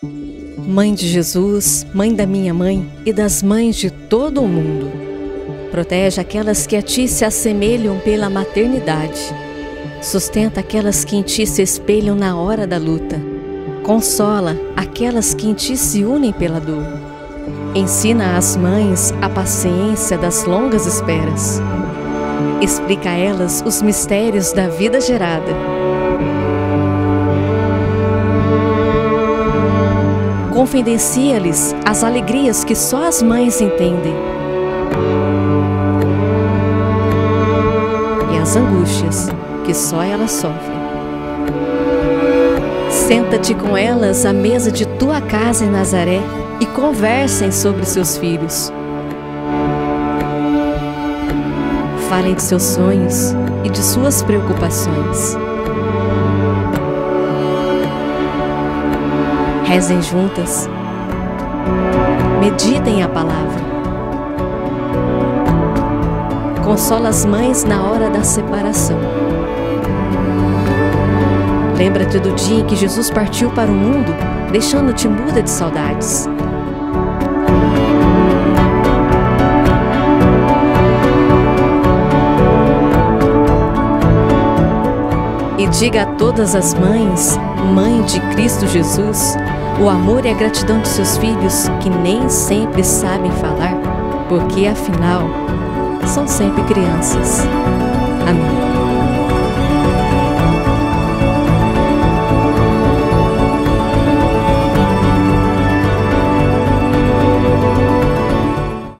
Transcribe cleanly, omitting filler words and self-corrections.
Mãe de Jesus, mãe da minha mãe e das mães de todo o mundo, protege aquelas que a ti se assemelham pela maternidade. Sustenta aquelas que em ti se espelham na hora da luta. Consola aquelas que em ti se unem pela dor. Ensina às mães a paciência das longas esperas. Explica a elas os mistérios da vida gerada. Confidencia-lhes as alegrias que só as mães entendem e as angústias que só elas sofrem. Senta-te com elas à mesa de tua casa em Nazaré e conversem sobre seus filhos. Falem de seus sonhos e de suas preocupações. Rezem juntas. Meditem a palavra. Consola as mães na hora da separação. Lembra-te do dia em que Jesus partiu para o mundo, deixando-te muda de saudades. E diga a todas as mães, mãe de Cristo Jesus, o amor e a gratidão de seus filhos que nem sempre sabem falar, porque afinal são sempre crianças. Amém.